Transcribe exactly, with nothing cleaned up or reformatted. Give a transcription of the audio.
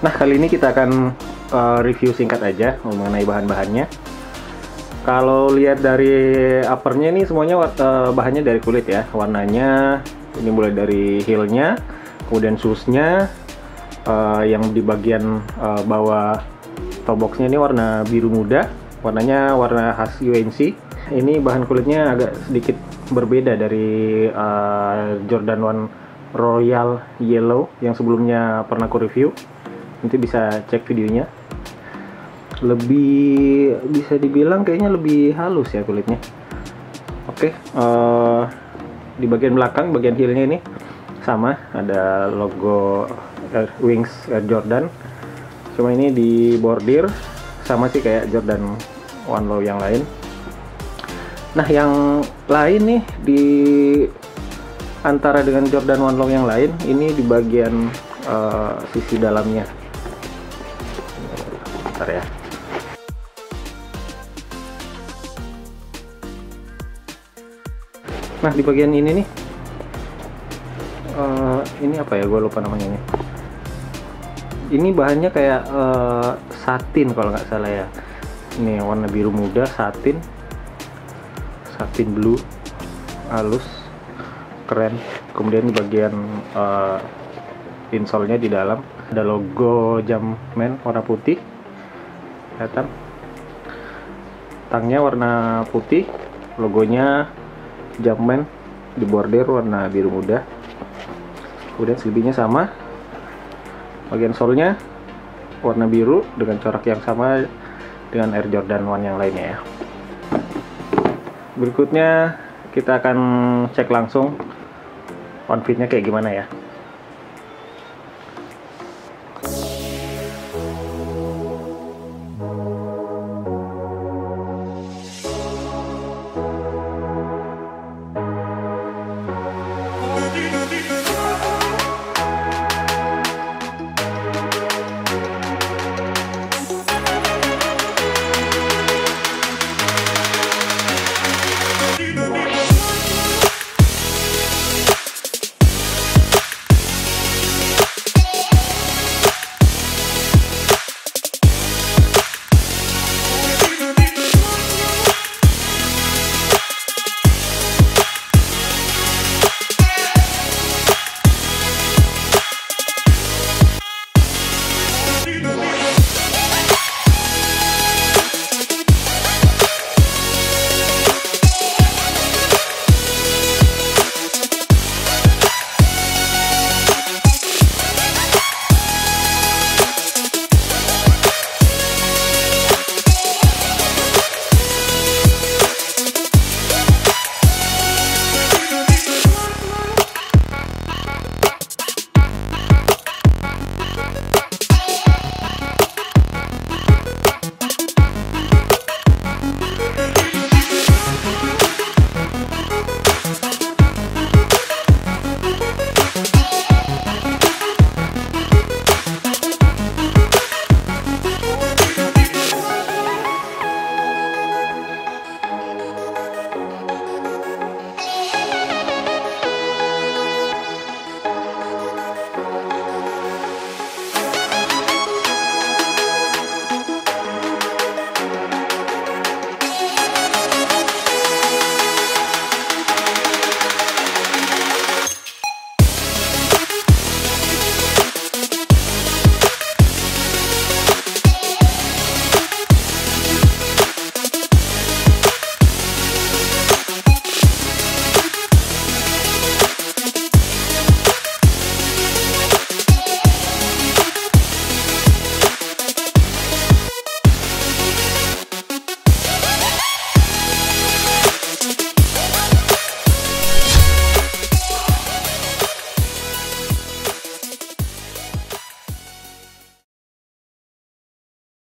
Nah, kali ini kita akan uh, review singkat aja mengenai bahan-bahannya. Kalau lihat dari uppernya ini semuanya uh, bahannya dari kulit ya. Warnanya ini mulai dari heelnya, kemudian shoesnya, uh, yang di bagian uh, bawah toe boxnya ini warna biru muda. Warnanya warna khas U N C. Ini bahan kulitnya agak sedikit berbeda dari uh, Jordan One Royal Yellow yang sebelumnya pernah aku review. Nanti bisa cek videonya. Lebih bisa dibilang kayaknya lebih halus ya kulitnya. Oke, uh, di bagian belakang, bagian heelnya ini sama, ada logo Air Wings Air Jordan. Cuma ini di bordir sama sih kayak Jordan One Low yang lain. Nah, yang lain nih di antara dengan Jordan One Low yang lain, ini di bagian uh, sisi dalamnya. Bentar ya. Nah, di bagian ini nih, uh, ini apa ya? Gue lupa namanya ini. Ini bahannya kayak uh, satin kalau nggak salah ya. Ini warna biru muda, satin, satin blue, halus, keren. Kemudian di bagian uh, insole-nya di dalam ada logo Jumpman warna putih, kelihatan. Tangnya warna putih, logonya Jumpman di bordir warna biru muda. Kemudian selebihnya sama, bagian solnya warna biru dengan corak yang sama dengan Air Jordan One yang lainnya ya. Berikutnya kita akan cek langsung on fitnya kayak gimana ya.